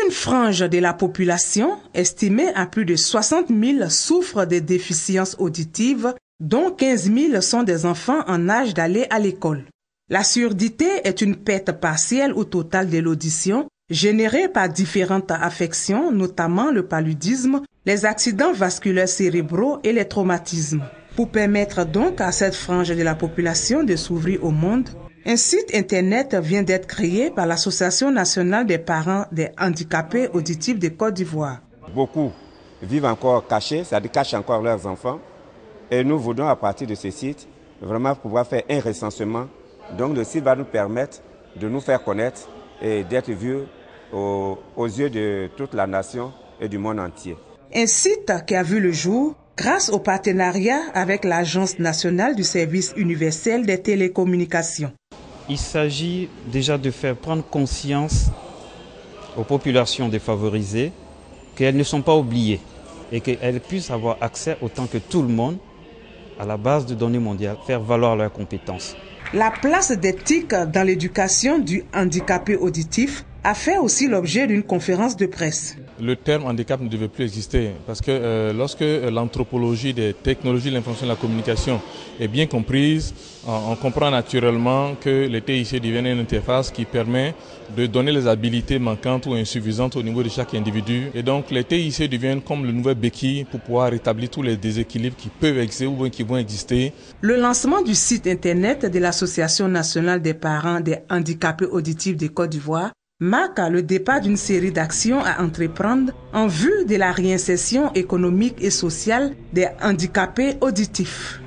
Une frange de la population, estimée à plus de 60 000, souffre de déficiences auditives, dont 15 000 sont des enfants en âge d'aller à l'école. La surdité est une perte partielle ou totale de l'audition, générée par différentes affections, notamment le paludisme, les accidents vasculaires cérébraux et les traumatismes. Pour permettre donc à cette frange de la population de s'ouvrir au monde, un site internet vient d'être créé par l'Association nationale des parents des handicapés auditifs de Côte d'Ivoire. Beaucoup vivent encore cachés, c'est-à-dire cachent encore leurs enfants. Et nous voudrons à partir de ce site vraiment pouvoir faire un recensement. Donc le site va nous permettre de nous faire connaître et d'être vus aux yeux de toute la nation et du monde entier. Un site qui a vu le jour grâce au partenariat avec l'Agence nationale du service universel des télécommunications. Il s'agit déjà de faire prendre conscience aux populations défavorisées qu'elles ne sont pas oubliées et qu'elles puissent avoir accès autant que tout le monde à la base de données mondiales, faire valoir leurs compétences. La place des TIC dans l'éducation du handicapé auditif a fait aussi l'objet d'une conférence de presse. Le terme handicap ne devait plus exister parce que lorsque l'anthropologie des technologies de l'information et de la communication est bien comprise, on comprend naturellement que les TIC deviennent une interface qui permet de donner les habilités manquantes ou insuffisantes au niveau de chaque individu. Et donc les TIC deviennent comme le nouvel béquille pour pouvoir rétablir tous les déséquilibres qui peuvent exister ou qui vont exister. Le lancement du site internet de l'Association nationale des parents des handicapés auditifs de Côte d'Ivoire marque le départ d'une série d'actions à entreprendre en vue de la réinsertion économique et sociale des handicapés auditifs.